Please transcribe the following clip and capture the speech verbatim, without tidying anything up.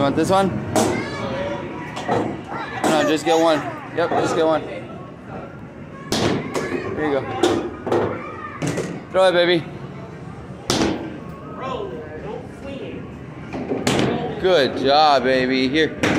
want this one? No, just get one. Yep, just get one. Here you go. Throw it, baby. Good job, baby. Here.